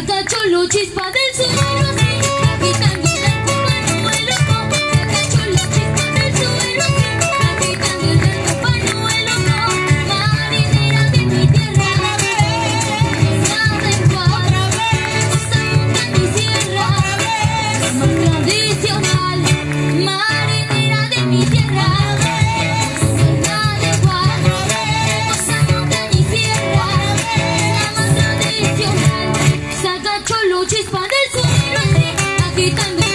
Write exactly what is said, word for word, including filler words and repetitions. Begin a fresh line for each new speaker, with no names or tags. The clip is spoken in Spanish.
Saca cholo chispa del suelo así, agitando el pañuelo. Saca cholo chispa del suelo así, agitando el pañuelo. Marinera de mi tierra, cosa de cuadra, cosa de mi sierra, la más tradicional. Marinera de mi tierra, cosa de cuadra, cosa de mi sierra, la más tradicional. Saca cholo chispa del suelo así, agitando